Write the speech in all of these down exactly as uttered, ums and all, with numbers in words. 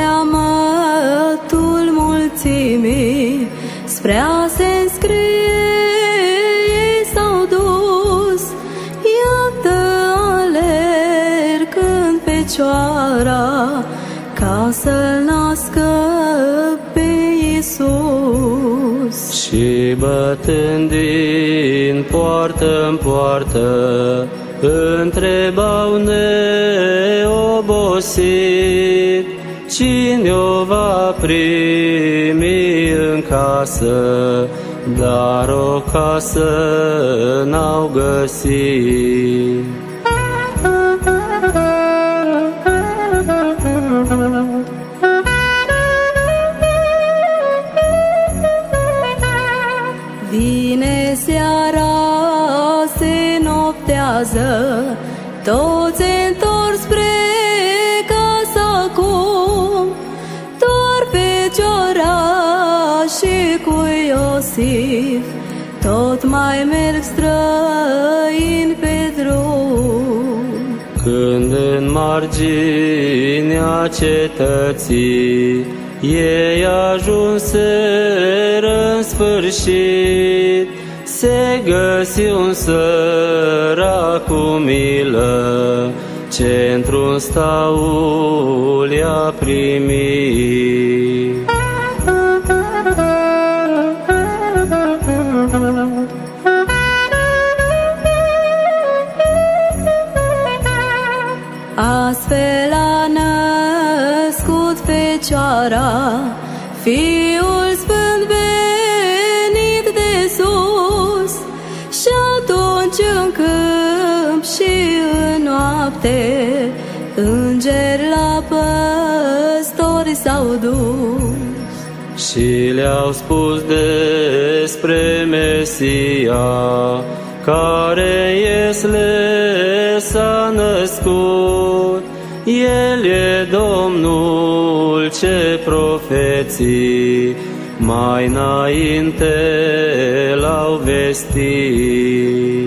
seamătul mulțimii, spre a se înscrie ei s-au dus. Iată alergând Fecioara, ca să-L nască pe Iisus. Și bătând din poartă în poartă, întrebau neobosit, cine o va primi în casă, dar o casă n-au găsit. Vine seara, se noptează, toți se întorc spre casa acum, doar Fecioara și cu Iosif tot mai merg străini pe drum. Când în marginea cetății ei ajunseră în sfârșit, se găsi un sărac cu milă, ce într-un staul i-a primit. Astfel a născut Fecioara, Fiul Sfânt venit de sus. Și atunci în câmp și în noapte, îngeri la păstori s-au dus. Și le-au spus despre Mesia, care Iesle s-a născut. El e Domnul ce profeții mai înainte l-au vestit.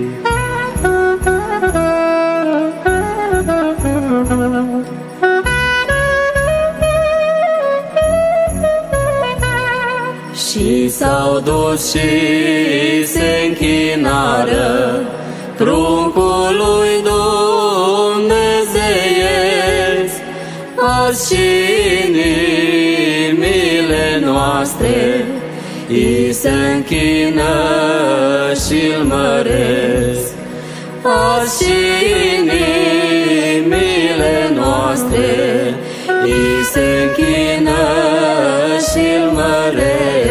Și s-au dus și se închinară pruncului dumnezeiesc. Azi și inimile noastre i se închină și-l măresc. Azi și inimile noastre i se închină și-l măresc.